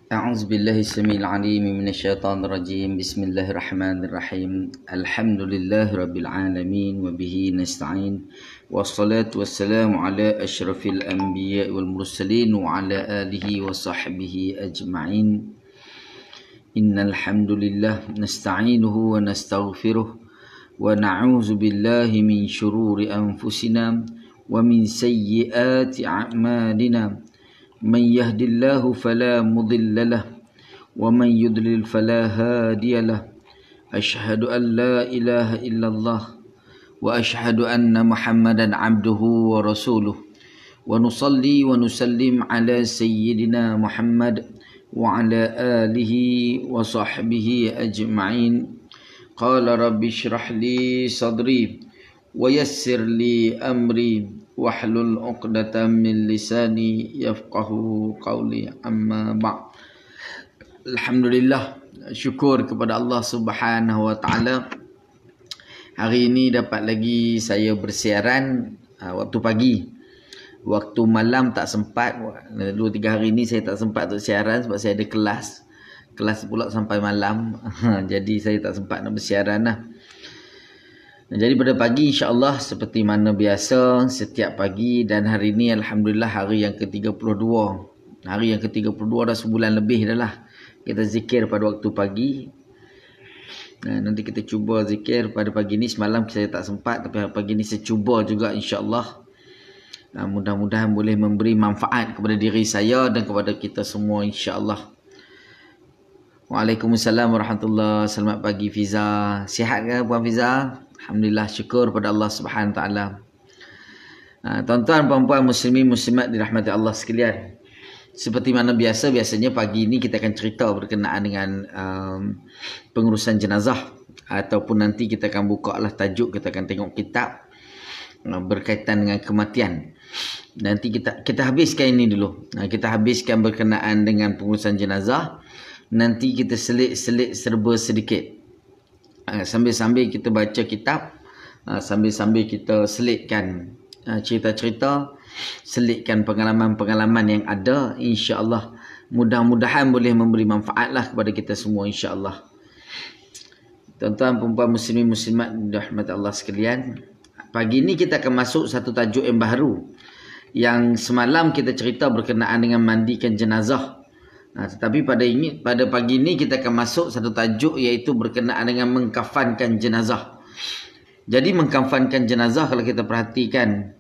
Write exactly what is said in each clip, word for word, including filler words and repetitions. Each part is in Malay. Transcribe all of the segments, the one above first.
أعوذ بالله السميع العليم من الشيطان الرجيم. بسم الله الرحمن الرحيم. الحمد لله رب العالمين وبه نستعين، والصلاة والسلام على أشرف الأنبياء والمرسلين وعلى آله وصحبه أجمعين. إن الحمد لله نستعينه ونستغفره ونعوذ بالله من شرور أنفسنا ومن سيئات أعمالنا. من يهد الله فلا مضل له ومن يضلل فلا هادي له. أشهد أن لا إله إلا الله وأشهد أن محمدا عبده ورسوله، ونصلي ونسلم على سيدنا محمد وعلى آله وصحبه أجمعين. قال رب اشرح لي صدري ويسر لي أمري wahlul uqdatan min lisani yafqahu qawli, amma ba'. Alhamdulillah, syukur kepada Allah Subhanahu wa taala. Hari ini dapat lagi saya bersiaran uh, waktu pagi. Waktu malam tak sempat. Dua tiga hari ini saya tak sempat untuk siaran sebab saya ada kelas. Kelas pula sampai malam. Jadi saya tak sempat nak bersiaran lah. Jadi pada pagi insya-Allah seperti mana biasa setiap pagi, dan hari ini alhamdulillah hari yang ke tiga puluh dua. Hari yang ke tiga puluh dua dah sebulan lebih dah lah kita zikir pada waktu pagi. Nah, nanti kita cuba zikir pada pagi ni. Semalam saya tak sempat, tapi pagi ni saya cuba juga insya-Allah. Nah, mudah-mudahan boleh memberi manfaat kepada diri saya dan kepada kita semua insya-Allah. Waalaikumsalam warahmatullahi wabarakatuh. Selamat pagi Fiza. Sihat ke Puan Fiza? Alhamdulillah, syukur pada Allah Subhanahu taala. Ha, tuan-tuan, puan-puan, muslimin, muslimat dirahmati Allah sekalian. Seperti mana biasa, biasanya pagi ini kita akan cerita berkenaan dengan um, pengurusan jenazah, ataupun nanti kita akan buka lah tajuk, kita akan tengok kitab uh, berkaitan dengan kematian. Nanti kita kita habiskan ini dulu. Uh, kita habiskan berkenaan dengan pengurusan jenazah. Nanti kita selit-selit serba sedikit. Sambil-sambil kita baca kitab, sambil-sambil kita selitkan cerita-cerita, selitkan pengalaman-pengalaman yang ada, insya-Allah mudah-mudahan boleh memberi manfaat lah kepada kita semua insya-Allah. Tuan-tuan, perempuan, muslimin, muslimat dirahmati Allah sekalian, pagi ini kita akan masuk satu tajuk yang baru. Yang semalam kita cerita berkenaan dengan mandikan jenazah. Nah, tetapi pada ini pada pagi ini kita akan masuk satu tajuk, iaitu berkenaan dengan mengkafankan jenazah. Jadi mengkafankan jenazah kalau kita perhatikan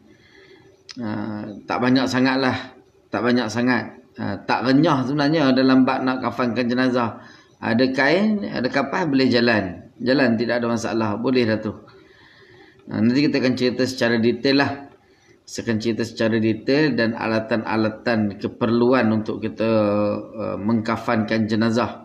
uh, tak banyak sangatlah, tak banyak sangat, uh, tak renyah sebenarnya dalam bab nak kafankan jenazah. Ada kain, ada kapas, boleh jalan. Jalan tidak ada masalah, boleh dah tu. Uh, nanti kita akan cerita secara detail lah. Saya akan cerita secara detail dan alatan-alatan keperluan untuk kita uh, mengkafankan jenazah.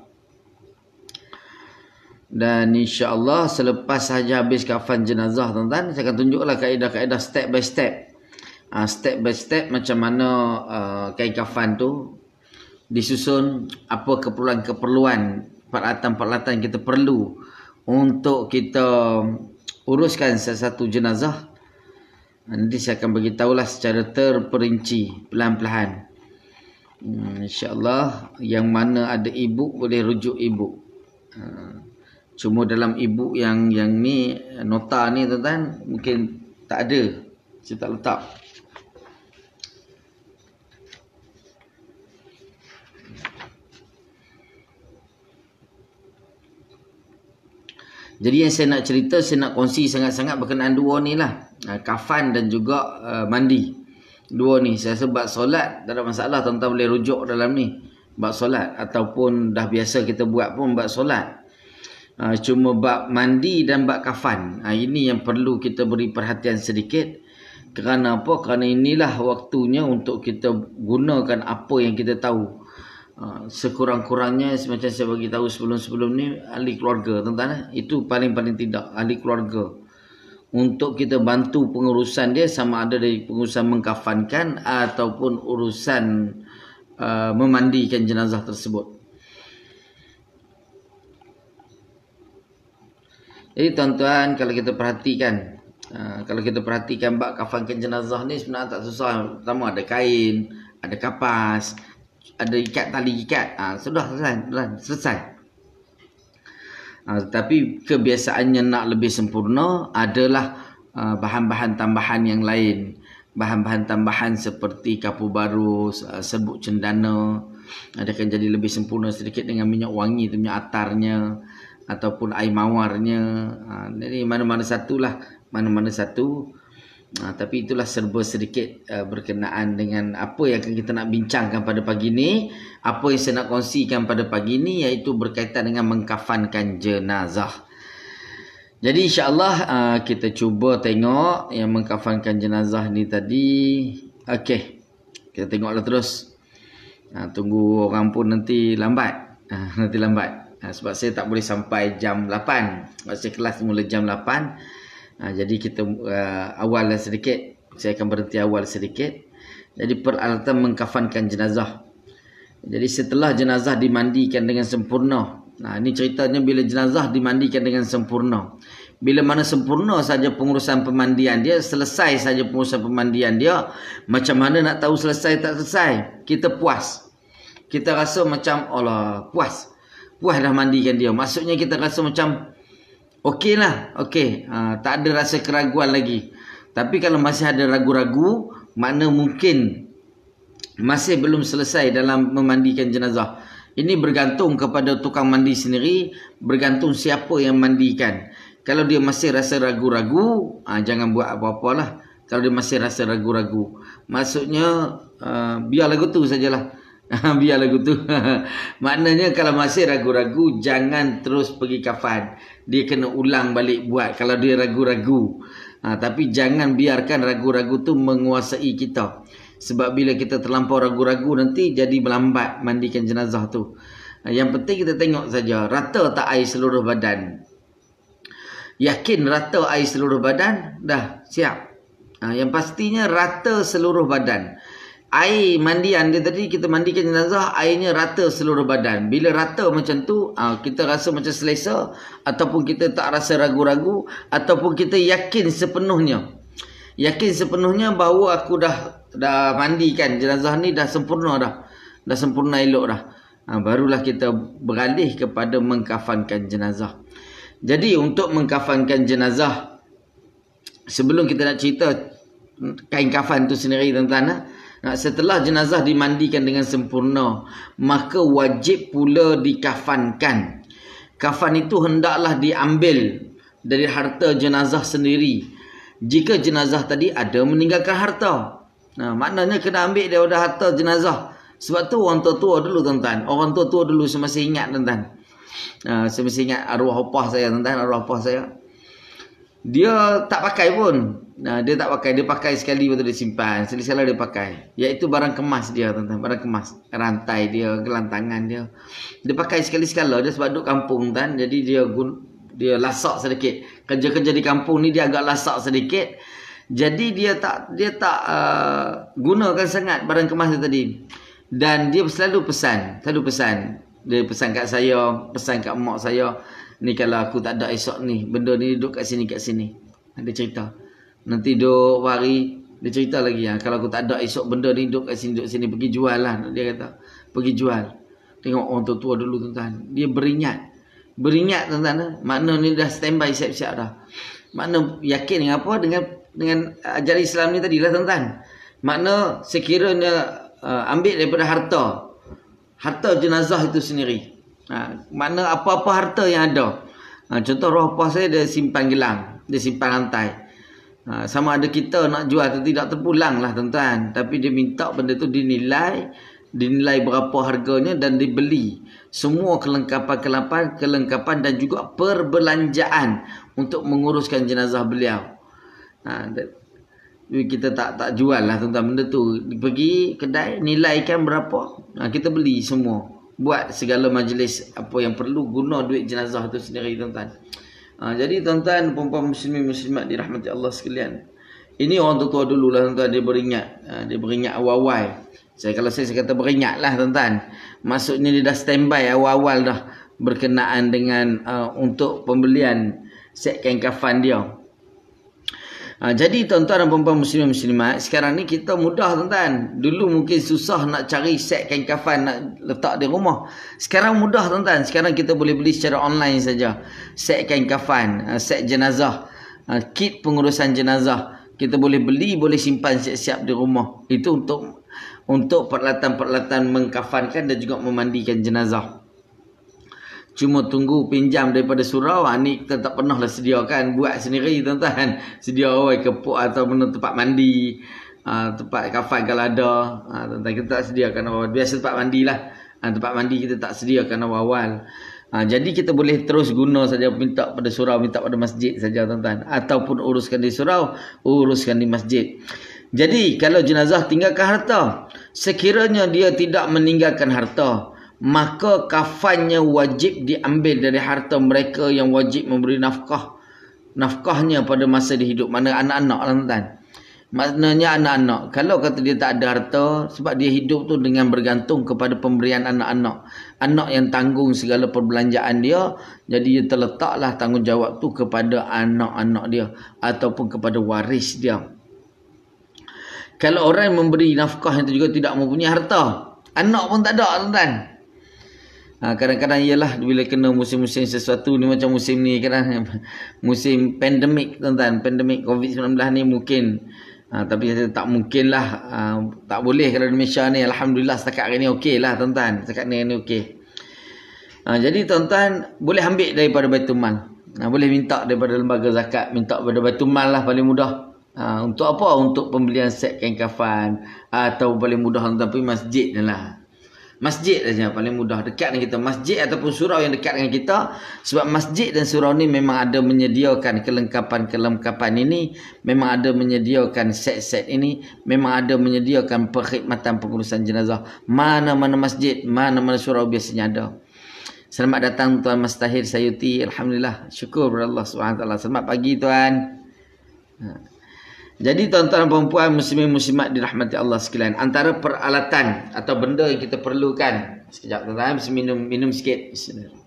Dan insya-Allah selepas sahaja habis kafan jenazah, tuan-tuan, saya akan tunjuklah kaedah-kaedah step by step. Uh, step by step macam mana uh, kain kafan tu disusun, apa keperluan-keperluan, peralatan-peralatan kita perlu untuk kita uruskan satu jenazah. Nanti saya akan beritahulah secara terperinci, pelan-pelan. Hmm, InsyaAllah yang mana ada ibu boleh rujuk ibu. Uh, cuma dalam ibu yang yang ni, nota ni tuan-tuan, mungkin tak ada. Saya tak letak. Jadi yang saya nak cerita, saya nak kongsi sangat-sangat berkenaan dua ni lah. Kafan dan juga uh, mandi. Dua ni, saya sebab solat tak ada masalah, tuan-tuan boleh rujuk dalam ni. Bab solat, ataupun dah biasa kita buat pun bab solat. Uh, cuma bab mandi dan bab kafan, uh, ini yang perlu kita beri perhatian sedikit. Kerana apa? Kerana inilah waktunya untuk kita gunakan apa yang kita tahu. Uh, sekurang-kurangnya macam saya bagi tahu sebelum-sebelum ni, ahli keluarga, tuan-tuan, itu paling-paling tidak ahli keluarga, untuk kita bantu pengurusan dia, sama ada dari pengurusan mengkafankan ataupun urusan uh, memandikan jenazah tersebut. Jadi tuan-tuan, kalau kita perhatikan, uh, kalau kita perhatikan bab kafankan jenazah ni sebenarnya tak susah. Pertama ada kain, ada kapas. ada ikat tali ikat. Ha, sudah selesai. Sudah selesai. Ha, tapi kebiasaannya nak lebih sempurna adalah uh, bahan-bahan tambahan yang lain. Bahan-bahan tambahan seperti kapur baru, uh, serbuk cendana. Dia akan jadi lebih sempurna sedikit dengan minyak wangi tu, minyak atarnya ataupun air mawarnya. Ha, jadi mana-mana satulah, mana-mana satu. Ha, tapi itulah serba sedikit uh, berkenaan dengan apa yang kita nak bincangkan pada pagi ni. Apa yang saya nak kongsikan pada pagi ni iaitu berkaitan dengan mengkafankan jenazah. Jadi insya-Allah uh, kita cuba tengok yang mengkafankan jenazah ni tadi. Okey. Kita tengoklah terus. Ha, tunggu orang pun nanti lambat. Ha, nanti lambat. Ha, sebab saya tak boleh sampai jam lapan. Sebab saya kelas mula jam lapan. Ha, jadi kita uh, awal sedikit. Saya akan berhenti awal sedikit. Jadi peralatan mengkafankan jenazah. Jadi setelah jenazah dimandikan dengan sempurna. Nah, ini ceritanya bila jenazah dimandikan dengan sempurna. Bila mana sempurna saja pengurusan pemandian dia, selesai saja pengurusan pemandian dia, macam mana nak tahu selesai tak selesai? Kita puas. Kita rasa macam Allah puas. Puas dah mandikan dia. Maksudnya kita rasa macam okey lah, okey, ha, tak ada rasa keraguan lagi. Tapi kalau masih ada ragu-ragu, makna mungkin masih belum selesai dalam memandikan jenazah. Ini bergantung kepada tukang mandi sendiri, bergantung siapa yang mandikan. Kalau dia masih rasa ragu-ragu, ha, jangan buat apa-apalah. Kalau dia masih rasa ragu-ragu, maksudnya uh, biar lagu tu sajalah. Biar lagu tu. Maknanya kalau masih ragu-ragu, jangan terus pergi kafan. Dia kena ulang balik buat kalau dia ragu-ragu. Ha, tapi jangan biarkan ragu-ragu tu menguasai kita. Sebab bila kita terlampau ragu-ragu, nanti jadi melambat mandikan jenazah tu. Ha, yang penting kita tengok saja, rata tak air seluruh badan. Yakin rata air seluruh badan? Dah siap. Ha, yang pastinya rata seluruh badan. Air mandian dia tadi, kita mandikan jenazah, airnya rata seluruh badan. Bila rata macam tu, kita rasa macam selesa, ataupun kita tak rasa ragu-ragu, ataupun kita yakin sepenuhnya. Yakin sepenuhnya bahawa aku dah dah mandikan jenazah ni, dah sempurna dah. Dah sempurna elok dah. Ha, barulah kita beralih kepada mengkafankan jenazah. Jadi untuk mengkafankan jenazah, sebelum kita nak cerita kain kafan tu sendiri tuan-tuan, nah, setelah jenazah dimandikan dengan sempurna, maka wajib pula dikafankan. Kafan itu hendaklah diambil dari harta jenazah sendiri. Jika jenazah tadi ada meninggalkan harta, nah, maknanya kena ambil daripada harta jenazah. Sebab tu orang tua-tua dulu tuan-tuan, orang tua-tua dulu saya masih ingat tuan-tuan. Nah, saya masih ingat arwah opah saya tuan-tuan, arwah opah saya. Dia tak pakai pun. Nah, dia tak pakai, dia pakai sekali betul dia simpan, sekali-sekala dia pakai. Iaitu barang kemas dia tuan-tuan, barang kemas. Rantai dia, gelantangan dia. Dia pakai sekali-sekala dia sebab duduk kampung tuan, jadi dia gun, dia lasak sedikit. Kerja-kerja di kampung ni dia agak lasak sedikit. Jadi dia tak dia tak uh, gunakan sangat barang kemas dia tadi. Dan dia selalu pesan, selalu pesan. Dia pesan kat saya, pesan kat mak saya, ni kalau aku tak ada esok ni, benda ni duduk kat sini, kat sini. Dia cerita. Nanti duduk hari, dia cerita lagi ya, kalau aku tak ada esok benda ni duduk kat sini, duduk sini, pergi jual lah. Dia kata, pergi jual. Tengok orang tua-tua dulu tuan-tuan. Dia beringat. Beringat tuan-tuan. Makna ni dah standby siap-siap dah. Makna yakin dengan apa? Dengan dengan ajaran Islam ni tadi lah tuan-tuan. Makna sekiranya uh, ambil daripada harta. Harta jenazah itu sendiri. Ha, mana apa-apa harta yang ada. Ha, contoh roh apa saya dia simpan gelang, dia simpan rantai. Ha, sama ada kita nak jual atau tidak terpulang lah tuan-tuan. Tapi dia minta benda tu dinilai, dinilai berapa harganya dan dibeli. Semua kelengkapan-kelengkapan, kelengkapan dan juga perbelanjaan untuk menguruskan jenazah beliau. Ha, kita tak tak jual lah tuan-tuan benda tu. Pergi kedai, nilaikan berapa, ha, kita beli semua. Buat segala majlis apa yang perlu, guna duit jenazah tu sendiri tuan-tuan. Ha, jadi tuan-tuan, perempuan muslimin muslimat dirahmati Allah sekalian, ini orang tua-tua dulu lah tuan-tuan, dia beringat. Ha, dia beringat awal-awal. Saya kalau saya, saya kata beringat lah tuan-tuan. Maksudnya dia dah standby awal-awal dah berkenaan dengan uh, untuk pembelian set kain kafan dia. Ha, jadi tuan-tuan dan puan-puan muslimin muslimat, sekarang ni kita mudah tuan-tuan. Dulu mungkin susah nak cari set kain kafan nak letak di rumah. Sekarang mudah tuan-tuan. Sekarang kita boleh beli secara online saja. Set kain kafan, set jenazah, kit pengurusan jenazah. Kita boleh beli, boleh simpan siap-siap di rumah. Itu untuk untuk peralatan-peralatan mengkafankan dan juga memandikan jenazah. Cuma tunggu pinjam daripada surau, ha, ni kita tak pernah lah sediakan, buat sendiri tuan-tuan. Sedia awal kepuk atau tempat mandi, ha, tempat kafan kalau ada, ha, tuan-tuan, kita tak sediakan awal. Biasa tempat mandi lah, ha, tempat mandi kita tak sediakan awal-awal. Ha, jadi kita boleh terus guna saja, minta pada surau, minta pada masjid saja tuan-tuan. Ataupun uruskan di surau, uruskan di masjid. Jadi kalau jenazah tinggalkan harta, sekiranya dia tidak meninggalkan harta, maka kafannya wajib diambil dari harta mereka yang wajib memberi nafkah. Nafkahnya pada masa dia hidup. Mana anak-anak lah tuan-tuan. Maknanya anak-anak. Kalau kata dia tak ada harta, sebab dia hidup tu dengan bergantung kepada pemberian anak-anak. Anak yang tanggung segala perbelanjaan dia. Jadi dia terletaklah tanggungjawab tu kepada anak-anak dia. Ataupun kepada waris dia. Kalau orang yang memberi nafkah itu juga tidak mempunyai harta, anak pun tak ada tuan-tuan. Ha, kadang-kadang ialah bila kena musim-musim sesuatu ni, macam musim ni kadang musim pandemik tuan-tuan, pandemik covid sembilan belas ni mungkin, ha, tapi tak mungkin lah, ha, tak boleh kalau di Malaysia ni. Alhamdulillah setakat hari ni okey lah tuan-tuan, setakat ni ni okey. Ha, jadi tuan-tuan boleh ambil daripada Baitul Mal, ha, boleh minta daripada lembaga zakat, minta daripada Baitul Mal lah paling mudah. Ha, untuk apa? Untuk pembelian set kain kafan, atau paling mudah tuan-tuan pergi masjid lah. Masjid saja paling mudah, dekat dengan kita. Masjid ataupun surau yang dekat dengan kita. Sebab masjid dan surau ni memang ada menyediakan kelengkapan-kelengkapan ini. Memang ada menyediakan set-set ini. Memang ada menyediakan perkhidmatan pengurusan jenazah. Mana-mana masjid, mana-mana surau biasanya ada. Selamat datang Tuan Mas Tahir Sayuti. Alhamdulillah, syukur kepada Allah subhanahu wa taala. Selamat pagi Tuan. Ha. Jadi tuan-tuan dan puan-puan muslimin muslimat dirahmati Allah sekalian, antara peralatan atau benda yang kita perlukan. Sekejap tuan-tuan, mesti minum minum sikit. Bismillah.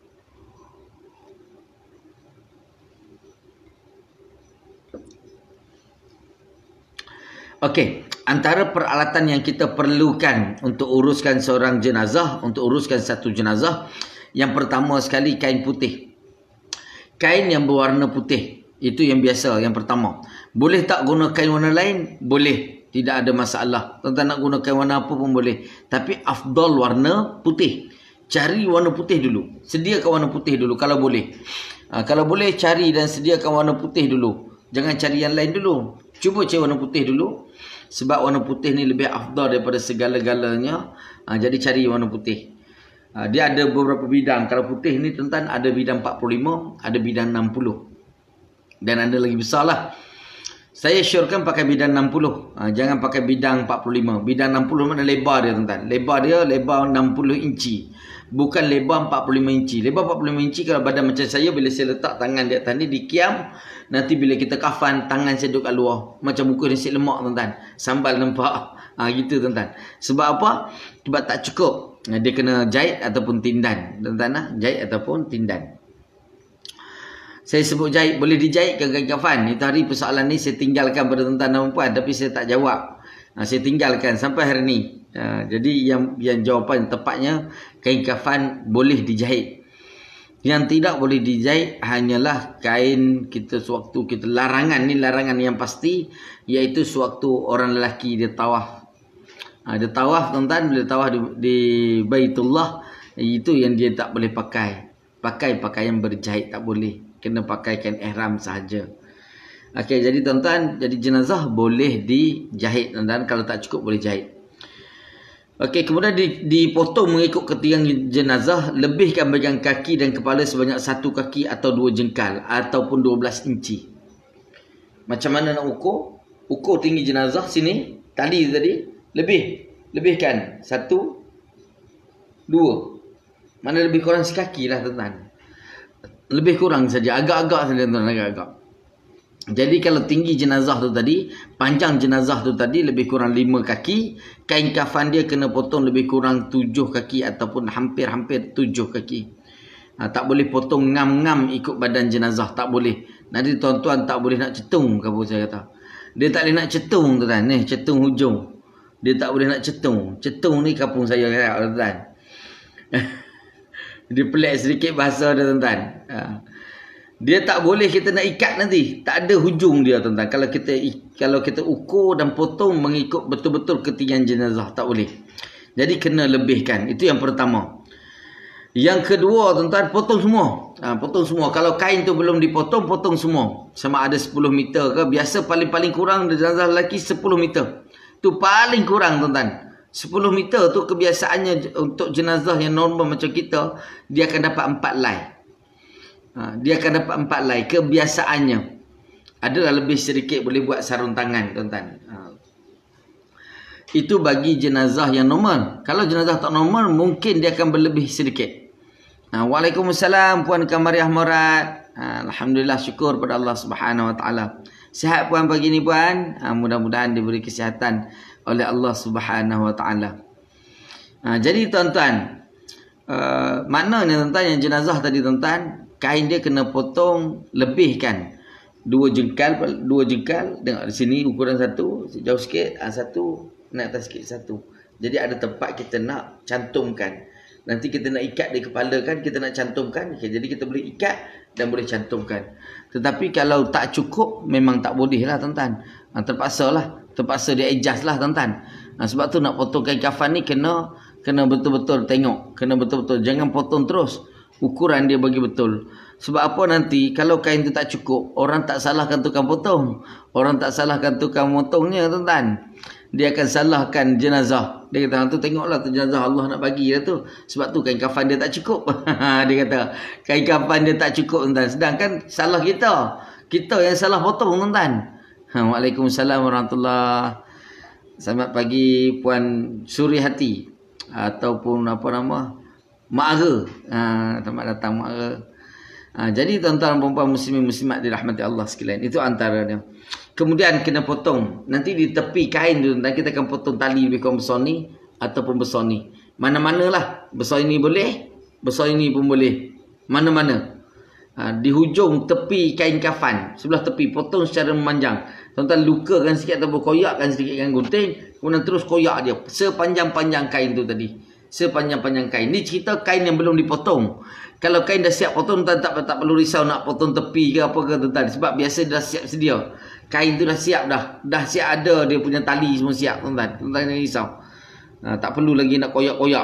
Okey, antara peralatan yang kita perlukan untuk uruskan seorang jenazah, untuk uruskan satu jenazah, yang pertama sekali kain putih. Kain yang berwarna putih. Itu yang biasa, yang pertama. Boleh tak guna kain warna lain? Boleh. Tidak ada masalah. Tuan-tuan nak guna kain warna apa pun boleh. Tapi afdal warna putih. Cari warna putih dulu. Sediakan warna putih dulu kalau boleh. Ha, kalau boleh cari dan sediakan warna putih dulu. Jangan cari yang lain dulu. Cuba cari warna putih dulu. Sebab warna putih ni lebih afdal daripada segala-galanya. Ha, jadi cari warna putih. Ha, dia ada beberapa bidang. Kalau putih ni tuan-tuan ada bidang empat puluh lima, ada bidang enam puluh. Dan ada lagi besar lah. Saya syorkan pakai bidang enam puluh. Ha, jangan pakai bidang empat puluh lima. Bidang enam puluh mana lebar dia tuan-tuan. Lebar dia lebar enam puluh inci. Bukan lebar empat puluh lima inci. Lebar empat puluh lima inci kalau badan macam saya, bila saya letak tangan di atas ni, di kiam. Nanti bila kita kafan, tangan saya duduk kat luar. Macam muka nasi lemak tuan-tuan. Sambal nampak. Ha, gitu tuan-tuan. Sebab apa? Sebab tak cukup. Dia kena jahit ataupun tindan. Tuan-tuan lah. Jahit ataupun tindan. Saya sebut jahit, boleh dijahitkan kain kafan. Itu hari persoalan ni saya tinggalkan pada tuan-tuan dan puan, tapi saya tak jawab. Ha, saya tinggalkan sampai hari ni. Ha, jadi yang yang jawapan tepatnya, kain kafan boleh dijahit. Yang tidak boleh dijahit hanyalah kain kita sewaktu kita larangan. Ni larangan yang pasti, iaitu sewaktu orang lelaki dia tawaf. Ha, dia tawaf tuan-tuan, bila tawaf di, di Baitullah, itu yang dia tak boleh pakai. Pakai pakaian berjahit tak boleh. Kena pakaikan ihram sahaja. Okey, jadi tuan-tuan, jadi jenazah boleh dijahit tuan-tuan. Kalau tak cukup boleh jahit. Okey, kemudian dipotong mengikut ketiang jenazah. Lebihkan bahagian kaki dan kepala sebanyak satu kaki atau dua jengkal. Ataupun dua belas inci. Macam mana nak ukur? Ukur tinggi jenazah sini. Tali tadi. Lebih. Lebihkan. Satu. Dua. Mana lebih kurang sekaki lah tuan-tuan. Lebih kurang saja, agak-agak saja tuan, agak-agak. Jadi kalau tinggi jenazah tu tadi, panjang jenazah tu tadi lebih kurang lima kaki, kain kafan dia kena potong lebih kurang tujuh kaki ataupun hampir-hampir tujuh kaki. Ha, tak boleh potong ngam-ngam ikut badan jenazah, tak boleh. Nanti tuan-tuan tak boleh nak cetung, kamu saya kata. Dia tak boleh nak cetung, tuan-tuan. Ni cetung hujung. Dia tak boleh nak cetung. Cetung ni kampung saya, tuan-tuan. Dia pelik sedikit bahasa dia, tuan-tuan. Ha. Dia tak boleh kita nak ikat nanti. Tak ada hujung dia, tuan-tuan. Kalau kita kalau kita ukur dan potong mengikut betul-betul ketinggian jenazah, tak boleh. Jadi kena lebihkan. Itu yang pertama. Yang kedua, tuan-tuan, potong semua. Ha, potong semua. Kalau kain tu belum dipotong, potong semua. Sama ada sepuluh meter ke. Biasa paling-paling kurang jenazah lelaki sepuluh meter. Tu paling kurang, tuan-tuan. sepuluh meter tu kebiasaannya untuk jenazah yang normal macam kita, dia akan dapat empat lai. Ha, dia akan dapat empat lai. Kebiasaannya. Adalah lebih sedikit boleh buat sarung tangan, tuan-tuan. Ha. Itu bagi jenazah yang normal. Kalau jenazah tak normal, mungkin dia akan berlebih sedikit. Ha, Waalaikumsalam Puan Kamariah Murad. Ha, Alhamdulillah, syukur pada Allah Subhanahu Wa Taala. Sihat Puan pagi ni Puan. Ha, mudah-mudahan diberi kesihatan oleh Allah Subhanahu Wa Taala. Ha, jadi tuan-tuan, uh, maknanya tuan-tuan yang jenazah tadi, tuan-tuan, kain dia kena potong lebihkan. Dua jengkal, dua jengkal. Tengok di sini ukuran satu, jauh sikit, ha, satu, naik atas sikit satu. Jadi ada tempat kita nak cantumkan. Nanti kita nak ikat di kepala kan, kita nak cantumkan. Okay, jadi kita boleh ikat dan boleh cantumkan. Tetapi kalau tak cukup, memang tak boleh lah, tuan-tuan. Ha, terpaksa lah. Terpaksa dia adjust lah, tuan-tuan. Ha, sebab tu nak potong kain kafan ni kena kena betul-betul tengok. Kena betul-betul. Jangan potong terus. Ukuran dia bagi betul. Sebab apa nanti, kalau kain tu tak cukup, orang tak salahkan tukang potong. Orang tak salahkan tukang motongnya, tuan-tuan. Dia akan salahkan jenazah. Dia kata, tu tengoklah tu jenazah Allah nak bagi lah tu. Sebab tu kain kafan dia tak cukup. Dia kata, kain kafan dia tak cukup, tuan-tuan. Sedangkan salah kita. Kita yang salah potong, tuan-tuan. Ha, Waalaikumsalam warahmatullahi. Selamat pagi Puan Surihati. Ataupun apa nama? Mak Ara. Ha, selamat datang Mak Ara. Ha, jadi tuan-tuan perempuan muslimin muslimat dirahmati Allah sekalian. Itu antaranya. Kemudian kena potong. Nanti di tepi kain tu, nanti kita akan potong tali lebih kurang besar ni ataupun besar ni. Mana-manalah. Besar ini boleh, besar ini pun boleh. Mana-mana. Ha, di hujung tepi kain kafan, sebelah tepi, potong secara memanjang. Tuan-tuan lukakan sikit ataupun koyakkan sedikit dengan gunting, kemudian terus koyak dia sepanjang-panjang kain tu tadi. Sepanjang-panjang kain. Ni cerita kain yang belum dipotong. Kalau kain dah siap potong, tuan tak, tak perlu risau nak potong tepi ke apa ke, tuan-tuan. Sebab biasa dah siap sedia. Kain tu dah siap dah. Dah siap ada dia punya tali semua siap, tuan-tuan. Tuan-tuan jangan risau. Ha, tak perlu lagi nak koyak-koyak.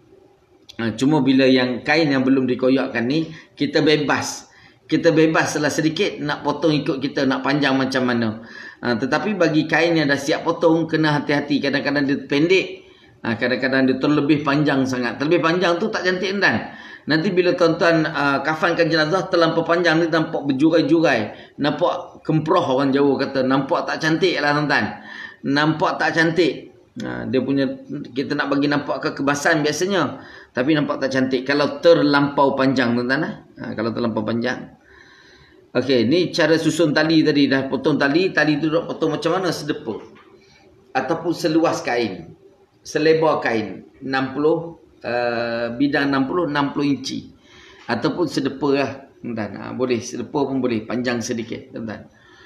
Ha, cuma bila yang kain yang belum dikoyakkan ni, kita bebas. Kita bebas salah sedikit nak potong ikut kita nak panjang macam mana. Ha, tetapi bagi kain yang dah siap potong, kena hati-hati. Kadang-kadang dia pendek. Ha, kadang-kadang dia terlebih panjang sangat. Terlebih panjang tu tak cantik, tuan. Nanti bila tuan-tuan uh, kafankan jenazah terlampau panjang ni, nampak berjurai-jurai. Nampak kemproh, orang Jawa kata. Nampak tak cantik lah, tuan-tuan. Nampak tak cantik. Ha, dia punya, kita nak bagi nampak kekebasan biasanya. Tapi nampak tak cantik. Kalau terlampau panjang, tuan-tuan. Ha, kalau terlampau panjang. Okey, ni cara susun tali tadi. Dah potong tali. Tali tu dah potong macam mana? Sedepa. Ataupun seluas kain. Selebar kain. enam puluh. Uh, bidang enam puluh, enam puluh inci. Ataupun sedepa lah, tuan-tuan. Ha, boleh, sedepa pun boleh. Panjang sedikit, tuan-tuan.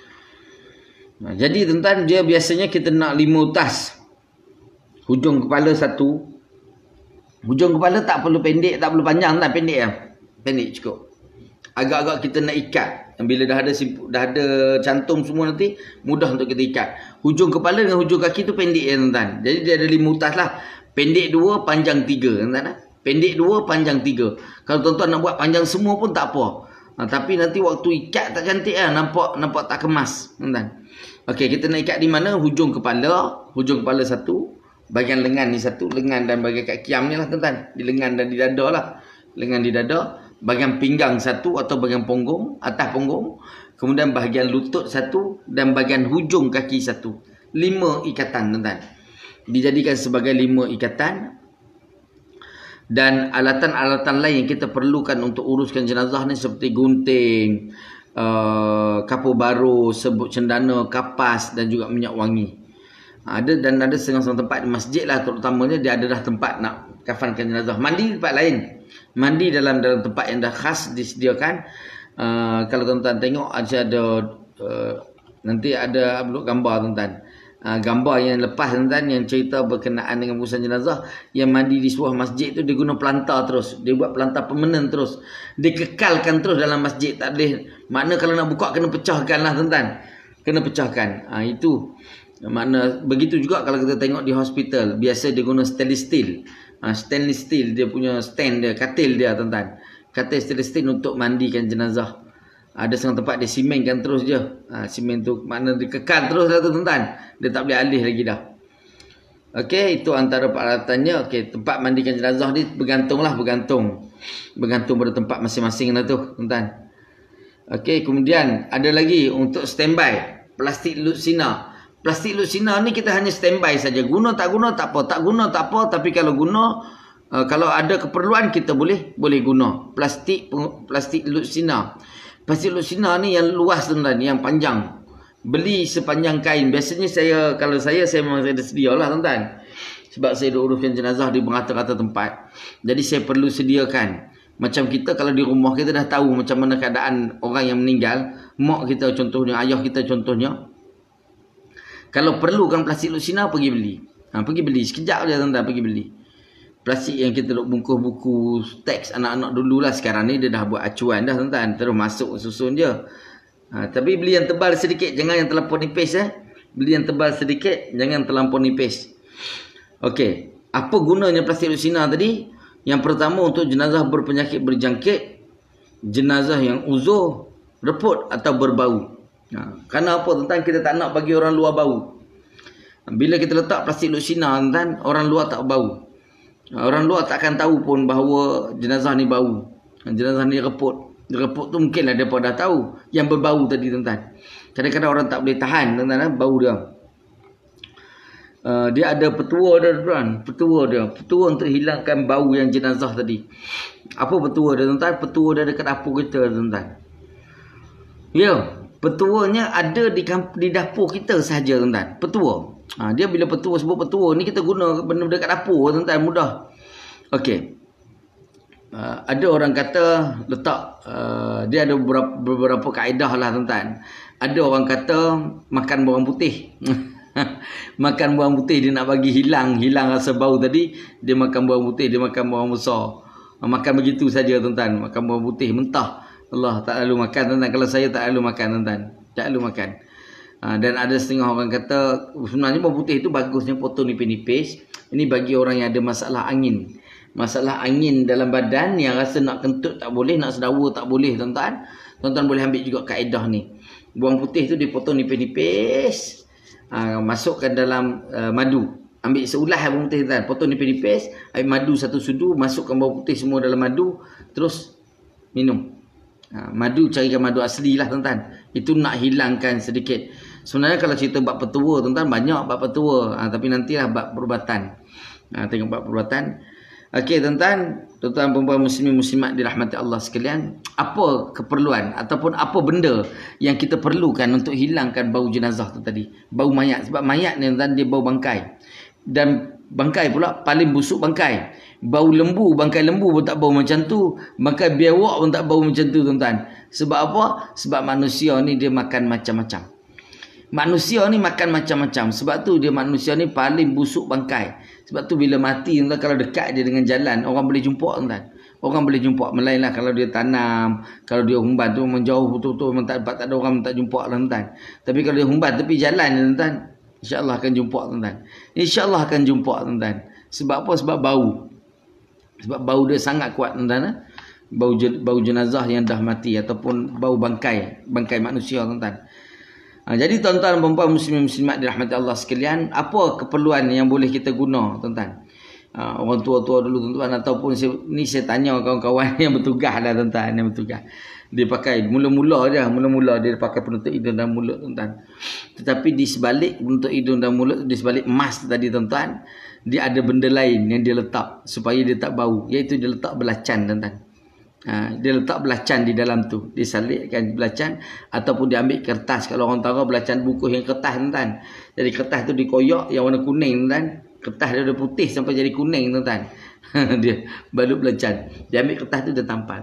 Ha, jadi, tuan-tuan, dia biasanya kita nak lima tas. Hujung kepala satu. Hujung kepala tak perlu pendek, tak perlu panjang, tak pendek lah. Pendek cukup. Agak-agak kita nak ikat. Bila dah ada dah ada cantum semua nanti, mudah untuk kita ikat. Hujung kepala dengan hujung kaki tu pendek ya, tuan-tuan. Jadi dia ada lima utas lah. Pendek dua, panjang tiga, tuan-tuan. Pendek dua, panjang tiga. Kalau tuan-tuan nak buat panjang semua pun tak apa. Ha, tapi nanti waktu ikat tak cantik lah. Nampak nampak tak kemas, tuan-tuan. Okey, kita nak ikat di mana? Hujung kepala. Hujung kepala satu. Bahagian lengan ni satu. Lengan dan bahagian kat kiam ni lah, tuan-tuan. Di lengan dan di dada lah. Lengan di dada. Bahagian pinggang satu atau bahagian punggung. Atas punggung. Kemudian bahagian lutut satu. Dan bahagian hujung kaki satu. Lima ikatan, tuan-tuan. Dijadikan sebagai lima ikatan. Dan alatan-alatan lain yang kita perlukan untuk uruskan jenazah ni seperti gunting, uh, kapur baru, sebut cendana, kapas dan juga minyak wangi. Ada dan ada setengah-setengah tempat di masjid lah terutamanya, dia ada dah tempat nak kafankan jenazah. Mandi di tempat lain. Mandi dalam dalam tempat yang dah khas disediakan. Uh, kalau tuan-tuan tengok ada ada uh, nanti ada upload gambar tuan-tuan. Uh, gambar yang lepas tuan-tuan yang cerita berkenaan dengan pengurusan jenazah yang mandi di sebuah masjid tu, dia guna pelantar terus. Dia buat pelantar permanen terus. Dia kekalkan terus dalam masjid, tak boleh. Makna kalau nak buka kena pecahkan lah tuan-tuan. Kena pecahkan. Uh, itu makna. Begitu juga kalau kita tengok di hospital, biasa dia guna stainless steel. Uh, stainless steel dia punya stand dia, katil dia tuan-tuan. Katil stainless steel untuk mandikan jenazah. Ada setengah tempat dia simenkan terus je. Ha, simen tu makna dia kekal terus lah tu tuan-tuan. Dia tak boleh alih lagi dah. Okey, itu antara peralatannya. Okey, tempat mandikan jenazah ni bergantunglah, bergantung. Bergantung pada tempat masing-masing lah tu tuan-tuan. Okey, kemudian ada lagi untuk standby. Plastik lutsina. Plastik lutsina ni kita hanya standby saja. Guna tak guna tak apa. Tak guna tak apa. Tapi kalau guna, uh, kalau ada keperluan kita boleh boleh guna. Plastik plastik lutsina. Plastik lutsina ni yang luas tuan-tuan, yang panjang. Beli sepanjang kain. Biasanya saya, kalau saya, saya memang ada sedia lah tuan-tuan. Sebab saya uruskan jenazah di berkata-kata tempat. Jadi saya perlu sediakan. Macam kita kalau di rumah kita dah tahu macam mana keadaan orang yang meninggal. Mak kita contohnya, ayah kita contohnya. Kalau perlukan plastik lutsina, pergi beli. Ha, pergi beli. Sekejap je tuan-tuan, pergi beli. Plastik yang kita duk bungkus buku teks anak-anak dululah. Sekarang ni dia dah buat acuan dah tuan-tuan. Terus masuk susun je. Ha, tapi beli yang tebal sedikit. Jangan yang terlampau nipis eh. Beli yang tebal sedikit. Jangan terlampau nipis. Okey. Apa gunanya plastik lutsina tadi? Yang pertama untuk jenazah berpenyakit berjangkit. Jenazah yang uzur, reput atau berbau. Ha, kerana apa tuan-tuan? Kita tak nak bagi orang luar bau. Bila kita letak plastik lutsina tuan-tuan, orang luar tak bau. Orang luar tak akan tahu pun bahawa jenazah ni bau. Jenazah ni reput. Reput tu mungkinlah dia pun dah tahu. Yang berbau tadi tuan-tuan. Kadang-kadang orang tak boleh tahan tuan-tuan, bau dia. Uh, dia ada petua dia tuan. Petua dia. Petua untuk hilangkan bau yang jenazah tadi. Apa petua dia tuan-tuan? Petua dia dekat dapur kita tuan-tuan. Ya. Petuanya ada di, di dapur kita sahaja tuan-tuan. Petua. Ha, dia bila petua, sebut petua ni kita guna benda dekat dapur tuan-tuan, mudah. Okey. Uh, ada orang kata letak uh, dia ada beberapa, beberapa kaedah lah tuan-tuan. Ada orang kata makan bawang putih. Makan bawang putih dia nak bagi hilang hilang rasa bau tadi, dia makan bawang putih, dia makan bawang besar. Uh, makan begitu saja tuan-tuan, makan bawang putih mentah. Allah tak lalu makan tuan-tuan. Kalau saya tak lalu makan tuan-tuan. Tak lalu makan. Ha, dan ada setengah orang kata sebenarnya bawang putih itu bagusnya potong nipis-nipis. Ini bagi orang yang ada masalah angin. Masalah angin dalam badan yang rasa nak kentut tak boleh, nak sedawa tak boleh tuan-tuan. Tuan-tuan boleh ambil juga kaedah ni. Bawang putih tu dipotong nipis-nipis. Ha, masukkan dalam uh, madu. Ambil seulah bawang putih tuan, potong nipis-nipis, ambil madu satu sudu, masukkan bawang putih semua dalam madu, terus minum. Ha, madu, carikan madu asli lah tuan-tuan. Itu nak hilangkan sedikit. Sebenarnya kalau cerita bab petua tuan-tuan, banyak bab petua. Ha, tapi nantilah bab perubatan. Ha, tengok bab perubatan. Okey tuan-tuan, tuan-tuan perempuan muslimin muslimat dirahmati Allah sekalian. Apa keperluan ataupun apa benda yang kita perlukan untuk hilangkan bau jenazah tu tadi? Bau mayat. Sebab mayat ni tuan-tuan dia bau bangkai. Dan bangkai pula paling busuk bangkai. Bau lembu, bangkai lembu pun tak bau macam tu. Bangkai biawak pun tak bau macam tu tuan-tuan. Sebab apa? Sebab manusia ni dia makan macam-macam. Manusia ni makan macam-macam. Sebab tu dia manusia ni paling busuk bangkai. Sebab tu bila mati tuan-tuan, kalau dekat dia dengan jalan, orang boleh jumpa tuan-tuan. Orang boleh jumpa. Melainlah kalau dia tanam, kalau dia humban tu menjauh betul-betul, memang tak, tak ada orang tak jumpa tuan-tuan. Tapi kalau dia humban tepi jalan tuan-tuan, insya-Allah akan jumpa tuan-tuan. Insya-Allah akan jumpa tuan-tuan. Sebab apa? Sebab bau. Sebab bau dia sangat kuat tuan-tuan. Bau bau jenazah yang dah mati ataupun bau bangkai, bangkai manusia tuan-tuan. Ha, jadi tuan-tuan dan puan muslimin muslimat dirahmati Allah sekalian, apa keperluan yang boleh kita guna tuan-tuan? Ha, orang tua-tua dulu tuan-tuan, ataupun saya, ni saya tanya kawan-kawan yang bertugas lah tuan-tuan, yang bertugas. Dia pakai mula-mula je, mula-mula dia pakai penutup hidung dan mulut tuan-tuan. Tetapi di sebalik penutup hidung dan mulut, di sebalik emas tadi tuan-tuan, dia ada benda lain yang dia letak supaya dia tak bau, iaitu dia letak belacan tuan-tuan. Ha, dia letak belacan di dalam tu. Dia salitkan belacan ataupun dia ambil kertas. Kalau orang tahu belacan buku yang kertas tuan-tuan. Jadi kertas tu dikoyak yang warna kuning tuan-tuan. Kertas dia dah putih sampai jadi kuning tuan-tuan. Dia balut belacan. Dia ambil kertas tu dia tampal.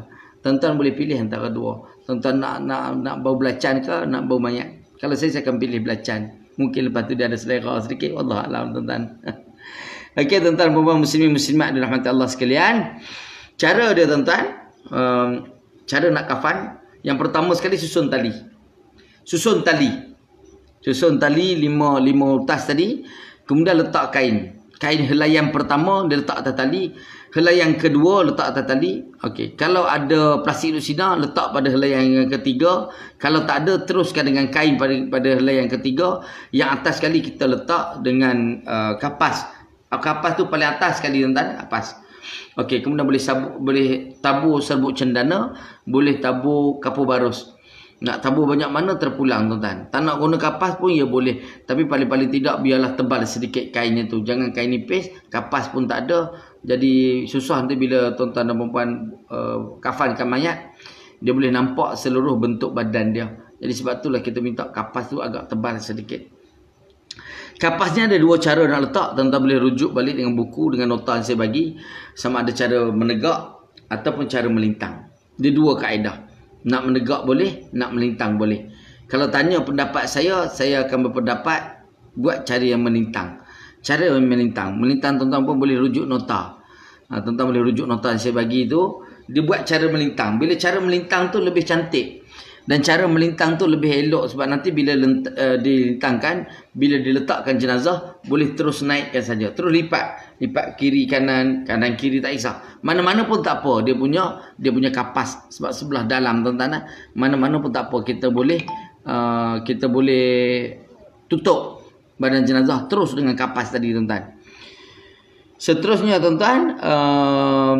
Tuan-tuan boleh pilih antara dua. Tuan-tuan nak nak nak bau belacan ke nak bau mayat? Kalau saya, saya akan pilih belacan. Mungkin lepas tu dia ada selera sedikit. Wallahualam tuan-tuan. Okey tuan-tuan, puan-puan muslimin muslimat dirahmati Allah sekalian. Cara dia tuan-tuan, um, cara nak kafan, yang pertama sekali susun tali. Susun tali. Susun tali lima lima utas tadi. Kemudian letak kain. Kain helaian pertama dia letak atas tali. Helaian kedua letak atas tali. Okey, kalau ada plastik lusina letak pada helaian yang ketiga. Kalau tak ada, teruskan dengan kain pada pada helaian ketiga. Yang atas sekali kita letak dengan uh, kapas. Kapas tu paling atas sekali tuan-tuan, kapas. Okey, kemudian boleh sabuk, boleh tabur serbuk cendana, boleh tabur kapur barus. Nak tabur banyak mana terpulang tuan-tuan. Tak nak guna kapas pun ya boleh, tapi paling-paling tidak biarlah tebal sedikit kainnya tu. Jangan kain nipis, kapas pun tak ada. Jadi susah nanti bila tuan-tuan dan puan-puan uh, kafankan mayat, dia boleh nampak seluruh bentuk badan dia. Jadi sebab itulah kita minta kapas tu agak tebal sedikit. Kapasnya ada dua cara nak letak. Tuan-tuan boleh rujuk balik dengan buku, dengan nota yang saya bagi. Sama ada cara menegak ataupun cara melintang. Dia dua kaedah. Nak menegak boleh, nak melintang boleh. Kalau tanya pendapat saya, saya akan berpendapat buat cara yang melintang. Cara yang melintang. Melintang tuan-tuan pun boleh rujuk nota. Ha, tuan-tuan boleh rujuk nota yang saya bagi tu. Dia buat cara melintang. Bila cara melintang tu lebih cantik. Dan cara melintang tu lebih elok sebab nanti bila uh, dilintangkan, bila diletakkan jenazah, boleh terus naikkan saja. Terus lipat. Lipat kiri kanan, kanan kiri tak kisah. Mana-mana pun tak apa. Dia punya dia punya kapas sebab sebelah dalam tuan-tuan. Mana-mana pun tak apa. Kita boleh uh, kita boleh tutup badan jenazah terus dengan kapas tadi tuan-tuan. Seterusnya tuan-tuan, uh,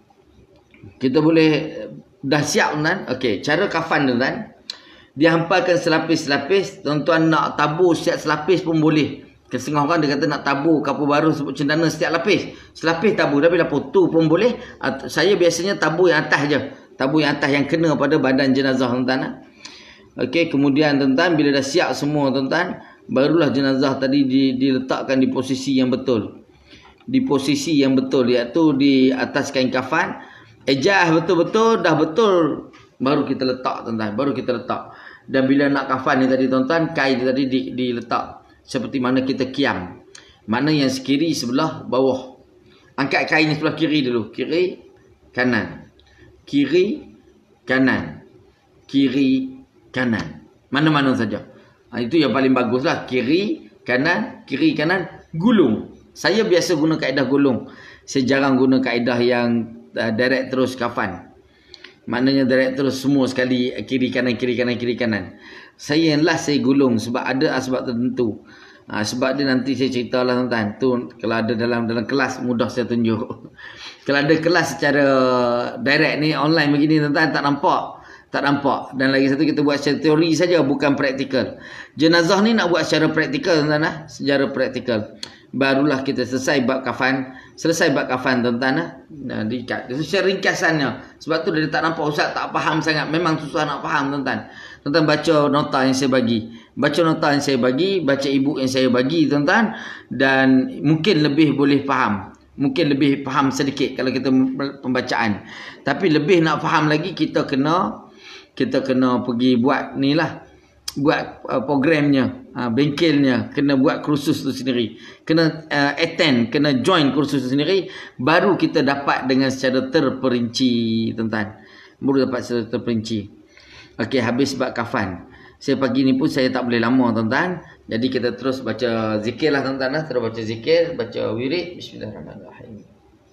kita boleh dah siap tuan-tuan. Okey, cara kafan tuan-tuan. Dia hampalkan selapis-selapis. Tuan-tuan nak tabur setiap selapis pun boleh. Setengah orang dia kata nak tabur kapur baru sebut cendana setiap lapis. Selapis tabur, tapi lapis tu pun boleh. Saya biasanya tabur yang atas je. Tabur yang atas yang kena pada badan jenazah tuan-tuan. Okey, kemudian tuan-tuan bila dah siap semua tuan-tuan, barulah jenazah tadi diletakkan di posisi yang betul. Di posisi yang betul, iaitu di atas kain kafan. Ejah betul-betul, dah betul, baru kita letak tuan-tuan. Baru kita letak. Dan bila nak kafan ni tadi tuan-tuan, kain tadi di, diletak. Seperti mana kita kiam. Mana yang sekiri sebelah bawah. Angkat kain ni sebelah kiri dulu. Kiri, kanan. Kiri, kanan. Kiri, kanan. Mana-mana saja. Ha, itu yang paling bagus lah. Kiri, kanan, kiri, kanan. Gulung. Saya biasa guna kaedah gulung. Saya jarang guna kaedah yang uh, direct terus kafan. Maknanya direct terus semua sekali. Kiri, kanan, kiri, kanan, kiri, kanan. Saya yang last saya gulung sebab ada sebab tertentu. Ha, sebab dia nanti saya ceritalah tuan-tuan. Tu kalau ada dalam dalam kelas mudah saya tunjuk. Kalau ada kelas secara direct ni online begini tuan-tuan tak nampak. Tak nampak. Dan lagi satu kita buat secara teori saja bukan praktikal. Jenazah ni nak buat secara praktikal tuan-tuan lah. Secara praktikal. Barulah kita selesai bab kafan. Selesai bab kafan tuan-tuan. Nah, diikat. Secara ringkasannya. Sebab tu dia tak nampak ustaz tak faham sangat. Memang susah nak faham tuan-tuan. Tuan-tuan baca nota yang saya bagi. Baca nota yang saya bagi. Baca e-book yang saya bagi tuan-tuan. Dan mungkin lebih boleh faham. Mungkin lebih faham sedikit kalau kita pembacaan. Tapi lebih nak faham lagi kita kena kita kena pergi buat ni lah. Buat uh, programnya. Uh, bengkelnya. Kena buat kursus tu sendiri. Kena uh, attend. Kena join kursus tu sendiri. Baru kita dapat dengan secara terperinci tuan-tuan. Baru dapat secara terperinci. Okey, habis bab kafan. Saya pagi ni pun saya tak boleh lama tuan-tuan. Jadi kita terus baca zikir lah tuan-tuan. Terus baca zikir, baca wirid. Bismillahirrahmanirrahim.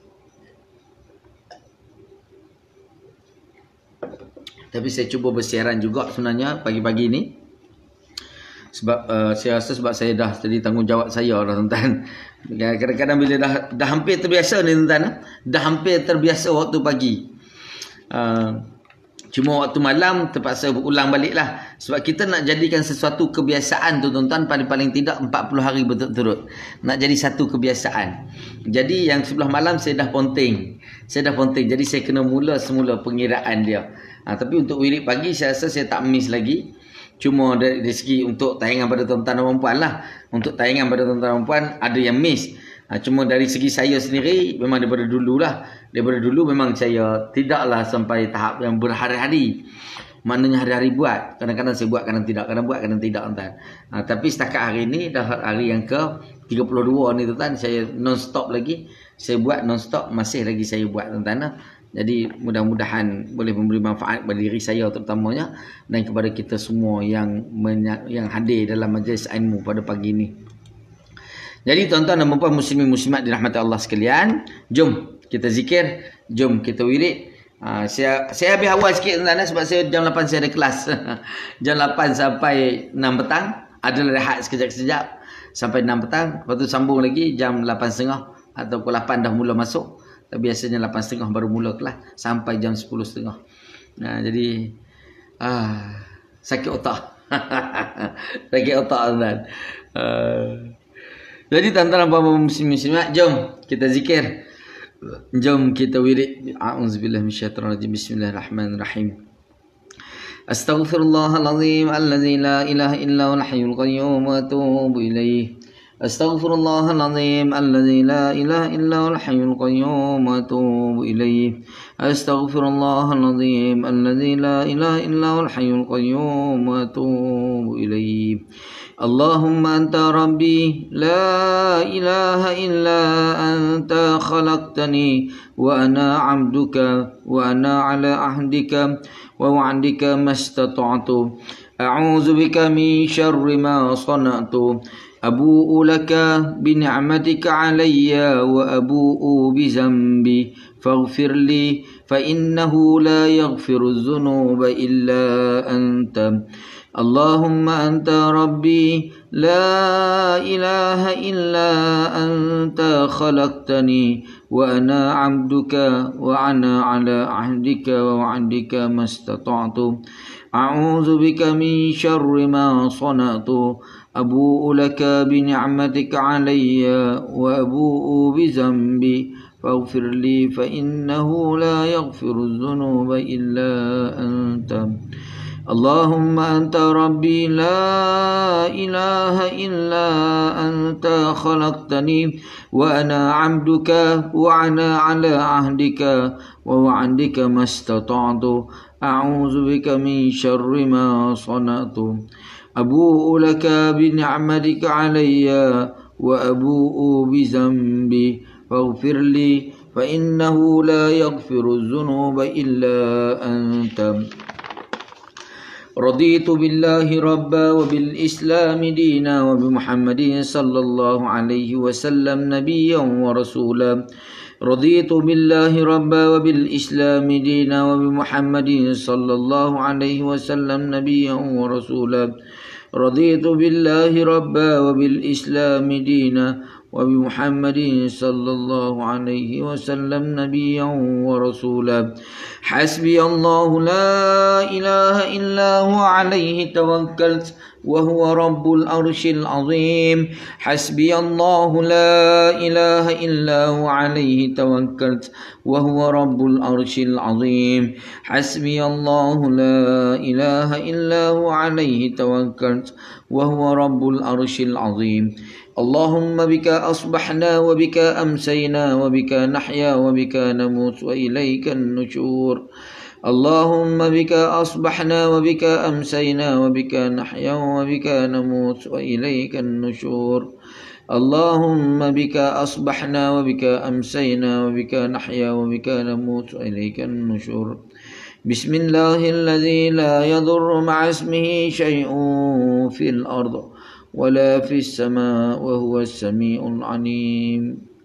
Tapi saya cuba bersiaran juga sebenarnya pagi-pagi ni. Sebab uh, saya rasa sebab saya dah jadi tanggungjawab saya lah tuan-tuan. Kadang-kadang bila dah dah hampir terbiasa ni tuan-tuan. Dah hampir terbiasa waktu pagi. Uh, Cuma waktu malam terpaksa ulang balik lah. Sebab kita nak jadikan sesuatu kebiasaan tu tuan-tuan. Paling-paling tidak empat puluh hari berturut-turut. Nak jadi satu kebiasaan. Jadi yang sebelah malam saya dah ponting. Saya dah ponting. Jadi saya kena mula semula pengiraan dia. Ha, tapi untuk wirid pagi saya rasa saya tak miss lagi. Cuma dari, dari segi untuk tayangan pada tuan-tuan dan puan lah. Untuk tayangan pada tuan-tuan dan puan ada yang miss. Ha, cuma dari segi saya sendiri memang daripada dululah, daripada dulu memang saya tidaklah sampai tahap yang berhari-hari. Maknanya hari-hari buat. Kadang-kadang saya buat, kadang tidak, kadang buat, kadang tidak, tuan. Ha, tapi setakat hari ini dah hari yang ke tiga puluh dua ni, tuan, saya non stop lagi. Saya buat non stop, masih lagi saya buat, tuan. Jadi mudah-mudahan boleh memberi manfaat kepada diri saya terutamanya dan kepada kita semua yang yang hadir dalam majlis ilmu pada pagi ini. Jadi tuan-tuan dan puan muslimin muslimat dirahmati Allah sekalian, jom kita zikir, jom kita wirid. Ha, saya saya habis awal sikit tuan-tuan sebab saya jam lapan saya ada kelas. Jam lapan sampai enam petang, ada rehat sekejap-sekejap sampai enam petang, lepas tu sambung lagi jam lapan tiga puluh atau pukul lapan dah mula masuk. Tapi biasanya lapan tiga puluh baru mula kelas sampai jam sepuluh tiga puluh. Nah, jadi ah, sakit otak. Sakit otak tuan. Uh, jadi tuan-tuan dan puan-puan muslim-muslimat, jom kita zikir. Jom kita wirid. A'udzubillahi minasyaitonir rajim. Bismillahirrahmanirrahim. Astaghfirullahalazim allazi la ilaha illa huwal hayyul qayyum wa atubu ilaih. أستغفر الله العظيم الذي لا إله إلا هو الحي القيوم وأتوب إليه أستغفر الله العظيم الذي لا إله إلا هو الحي القيوم وأتوب إليه اللهم أنت ربي لا إله إلا أنت خلقتني وأنا عبدك وأنا على عهدك ووعدك ما استطعت أعوذ بك من شر ما صنعت أبوء لك بنعمتك علي وأبوء بذنبي فاغفر لي فإنه لا يغفر الذنوب إلا أنت اللهم أنت ربي لا إله إلا أنت خلقتني وأنا عبدك وأنا على عهدك ووعدك ما استطعت أعوذ بك من شر ما صنعت أبوء لك بنعمتك علي وأبوء بذنبي فاغفر لي فإنه لا يغفر الذنوب إلا أنت اللهم أنت ربي لا إله إلا أنت خلقتني وأنا عبدك وأنا على عهدك ووعدك ما استطعت أعوذ بك من شر ما صنعت أبوء لك بنعمتك علي وأبوء بذنبي فاغفر لي فإنه لا يغفر الذنوب إلا أنت رضيت بالله ربا وبالإسلام دينا وبمحمد صلى الله عليه وسلم نبيا ورسولا رضيت بالله ربا وبالإسلام دينا وبمحمد صلى الله عليه وسلم نبيا ورسولا رضيت بالله ربا وبالإسلام دينا وبمحمد صلى الله عليه وسلم نبيا ورسولا حسبي الله لا إله إلا هو عليه توكلت وهو رب العرش العظيم حسبي الله لا إله إلا هو عليه توكلت وهو رب العرش العظيم حسبي الله لا إله إلا هو عليه توكلت وهو رب العرش العظيم اللهم بك أصبحنا وبك أمسينا وبك نحيا وبك نموت وإليك النشور اللهم بك أصبحنا وبك أمسينا وبك نحيا وبك نموت وإليك النشور اللهم بك أصبحنا وبك أمسينا وبك نحيا وبك نموت وإليك النشور بسم الله الذي لا يضر مع اسمه شيء في الأرض ولا في السماء وهو السميع العليم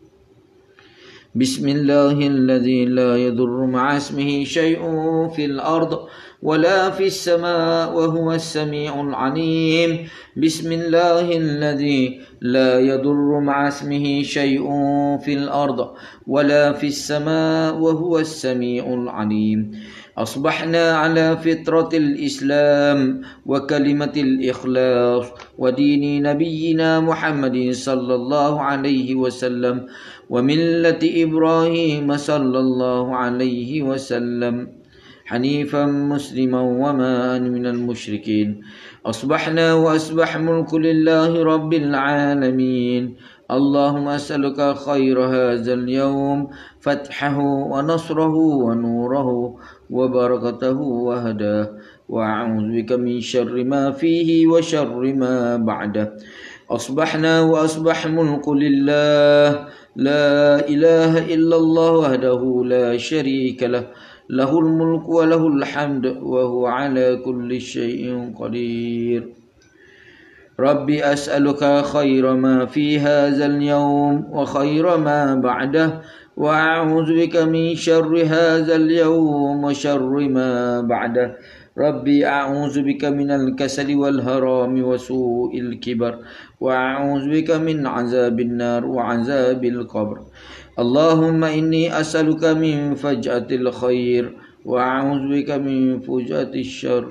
بسم الله الذي لا يضر مع اسمه شيء في الأرض ولا في السماء وهو السميع العليم بسم الله الذي لا يضر مع اسمه شيء في الأرض ولا في السماء وهو السميع العليم أصبحنا على فطرة الإسلام وكلمة الإخلاص ودين نبينا محمد صلى الله عليه وسلم وملة إبراهيم صلى الله عليه وسلم حنيفا مسلما وما أنا من المشركين أصبحنا وأصبح ملك لله رب العالمين اللهم أسألك خير هذا اليوم فتحه ونصره ونوره وبركته وهداه وأعوذ بك من شر ما فيه وشر ما بعده. أصبحنا وأصبح الملك لله لا إله إلا الله وحده لا شريك له له الملك وله الحمد وهو على كل شيء قدير. ربي أسألك خير ما في هذا اليوم وخير ما بعده وأعوذ بك من شر هذا اليوم وشر ما بعده. ربي أعوذ بك من الكسل والهرام وسوء الكبر وأعوذ بك من عذاب النار وعذاب القبر. اللهم إني أسألك من فجأة الخير وأعوذ بك من فجأة الشر.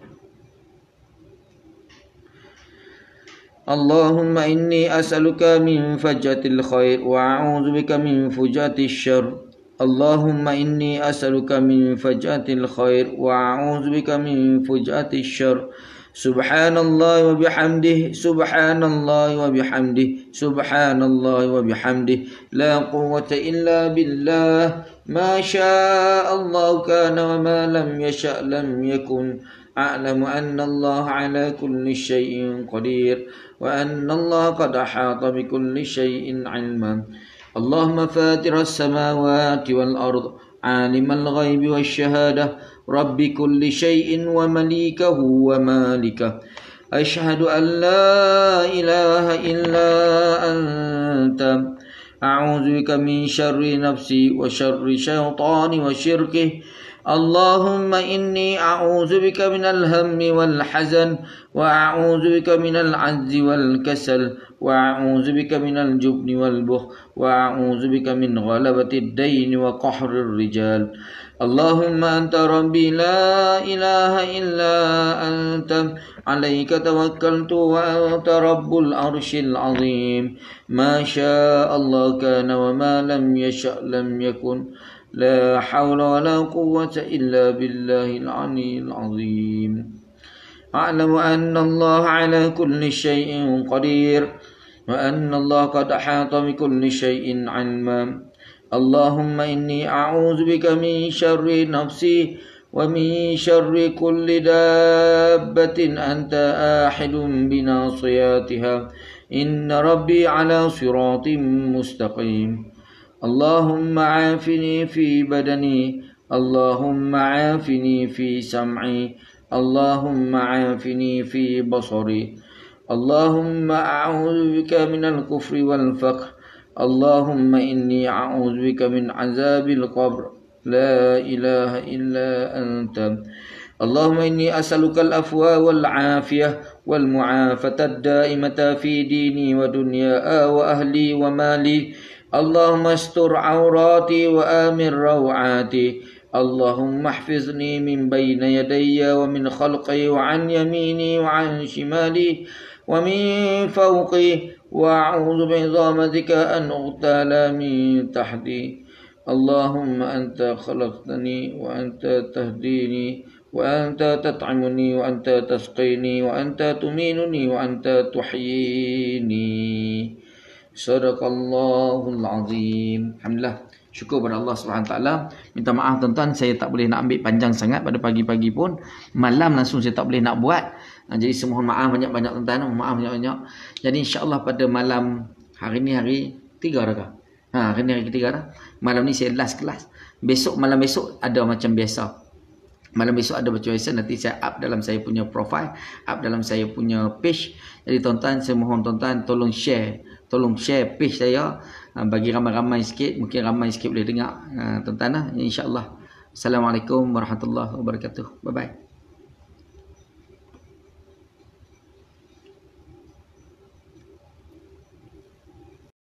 اللهم إني أسألك من فجأة الخير وأعوذ بك من فجأة الشر. اللهم إني أسألك من فجأة الخير وأعوذ بك من فجأة الشر. سبحان الله وبحمده سبحان الله وبحمده سبحان الله وبحمده لا قوة إلا بالله ما شاء الله كان وما لم يشأ لم يكن. أعلم أن الله على كل شيء قدير وأن الله قد أحاط بكل شيء علما. اللهم فاتر السماوات والأرض عالم الغيب والشهادة رب كل شيء ومليكه ومالكه أشهد أن لا إله إلا أنت أعوذ بك من شر نفسي وشر شيطاني وشركه. اللهم إني أعوذ بك من الهم والحزن وأعوذ بك من العجز والكسل وأعوذ بك من الجبن والبخل وأعوذ بك من غلبة الدين وقهر الرجال. اللهم أنت ربي لا إله إلا أنت عليك توكلت وأنت رب العرش العظيم. ما شاء الله كان وما لم يشأ لم يكن. لا حول ولا قوة إلا بالله العلي العظيم. أعلم أن الله على كل شيء قدير وأن الله قد أحاط بكل شيء علما. اللهم إني أعوذ بك من شر نفسي ومن شر كل دابة أنت آحد بناصياتها إن ربي على صراط مستقيم. اللهم عافني في بدني اللهم عافني في سمعي اللهم عافني في بصري. اللهم أعوذ بك من الكفر والفقر. اللهم إني أعوذ بك من عذاب القبر لا إله إلا أنت. اللهم إني أسألك العفو والعافية والمعافاة الدائمة في ديني ودنيا وأهلي ومالي. اللهم استر عوراتي وآمن روعاتي. اللهم احفظني من بين يدي ومن خلقي وعن يميني وعن شمالي ومن فوقي وأعوذ بعظمتك أن أغتال من تحتي. اللهم أنت خلقتني وأنت تهديني وأنت تطعمني وأنت تسقيني وأنت تمينني وأنت تحييني. Sadaqallahul azim. Alhamdulillah. Syukur pada Allah Subhanahu taala. Minta maaf tuan-tuan, saya tak boleh nak ambil panjang sangat pada pagi-pagi pun. Malam langsung saya tak boleh nak buat. Ha, jadi saya mohon maaf banyak-banyak tuan-tuan, mohon maaf banyak-banyak. Jadi insya-Allah pada malam hari ni hari tiga dah. Ha, hari ni hari ketiga dah. Malam ni saya last kelas. Besok malam besok ada macam biasa. Malam besok ada macam biasa, nanti saya up dalam saya punya profile, up dalam saya punya page. Jadi tuan-tuan, saya mohon tuan-tuan tolong share. Tolong share page saya bagi ramai-ramai sikit, mungkin ramai sikit boleh dengar tuan-tuan lah, insya-Allah. Assalamualaikum warahmatullahi wabarakatuh. Bye bye.